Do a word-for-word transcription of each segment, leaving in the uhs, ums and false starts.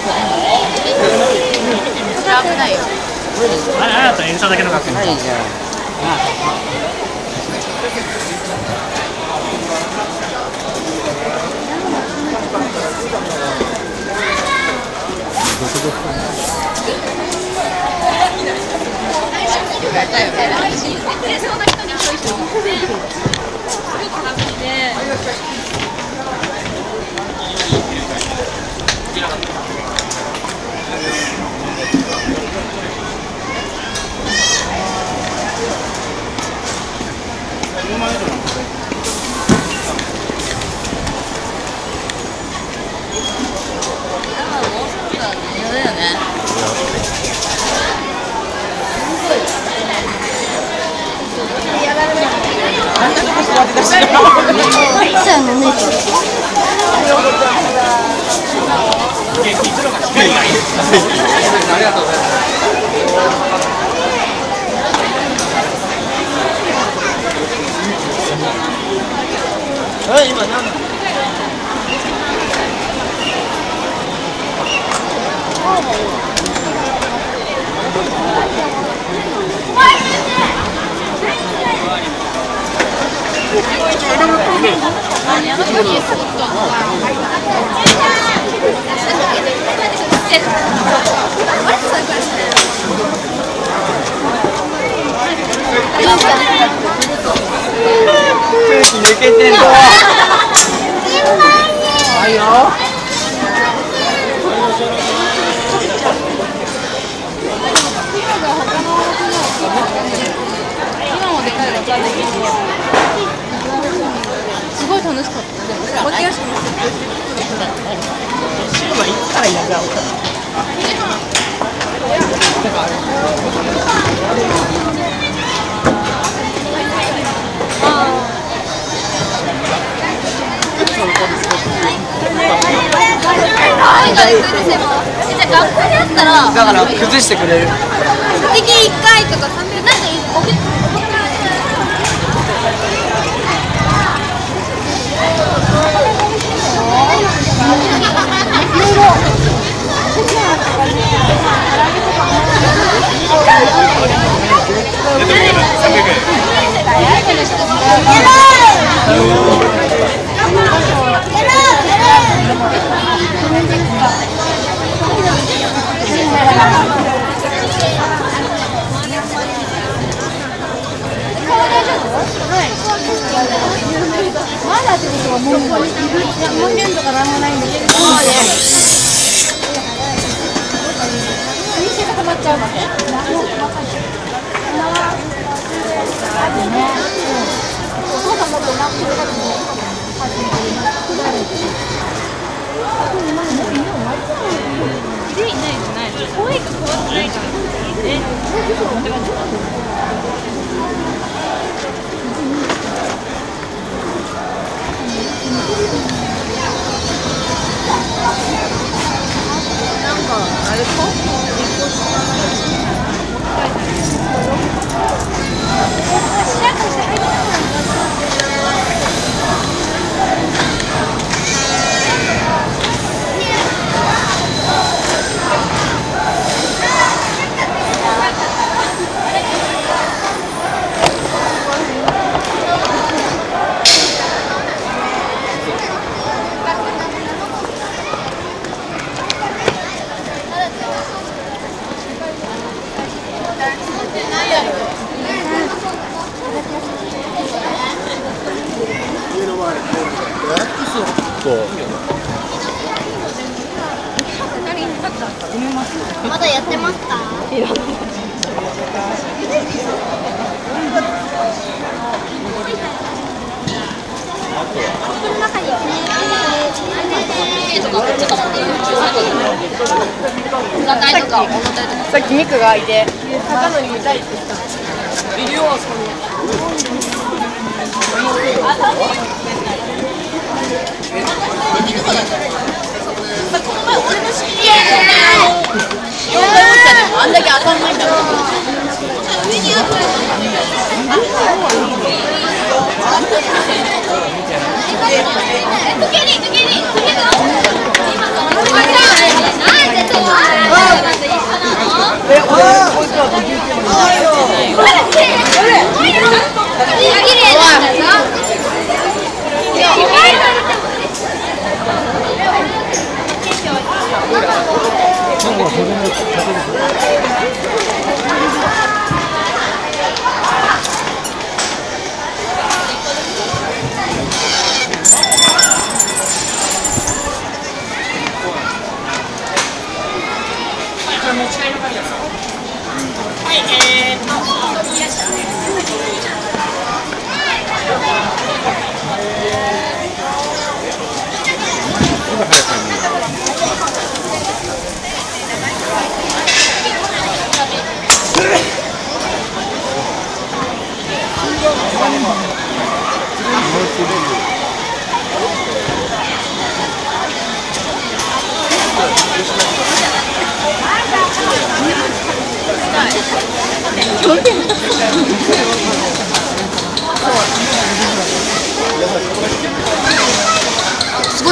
それ危ないよ。 あれ、あれだったらエルサだけの学校。はい、じゃあ。抜けてんの。はいよ。今もでかいのかんないけど。すごい楽しかった。お化け屋敷も。シルバーいつからいなくなった。だから崩してくれる。敵一回とか三秒なんでまだってことはもう門限とかなんもないんだけど、店が溜まっちゃうわけ。お父さんもと何個かでもいないじゃない。声が変わってないからね。なんかあれか？まだやってますか？さっきミクがいて、高野に見たいって言った。ビデオはその。この前俺の知り合いの妖怪ウォッチャーでもあんだけ当たんないんだもん。上にある。時計に時計に時計が。今から。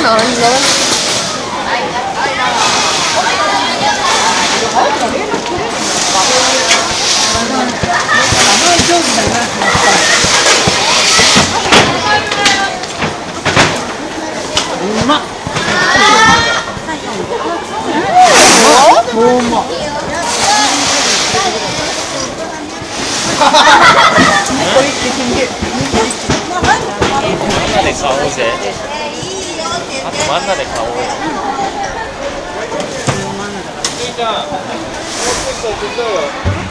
まっ。もううまっ。 真ん中で買おうぜ。あと真ん中で買おうぜ。じゃあ、もう少し手伝うよ。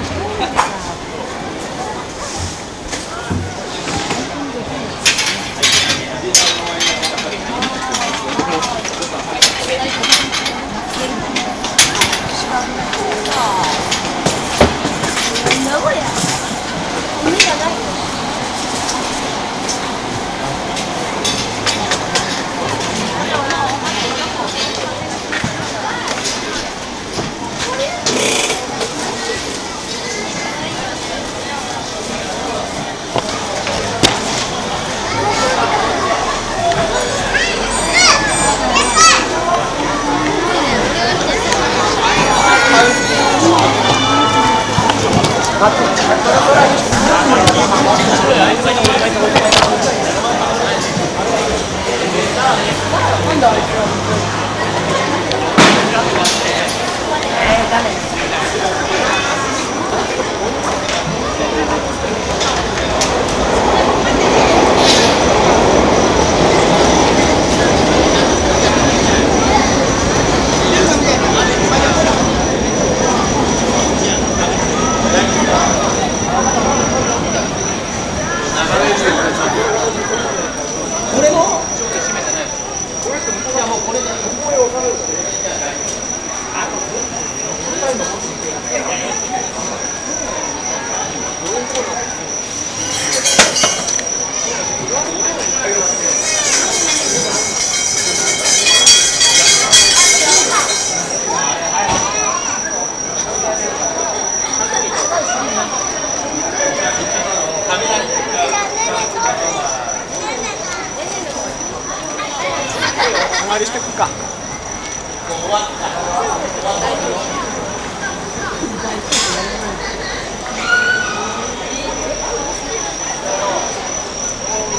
終わりしてくか。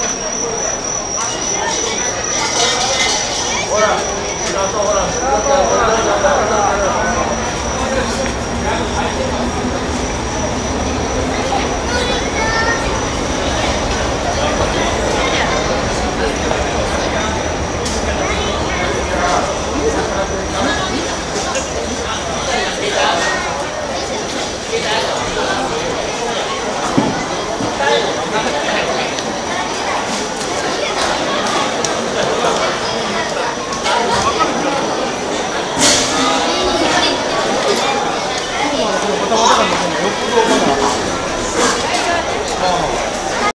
ほら、ほら、ほら。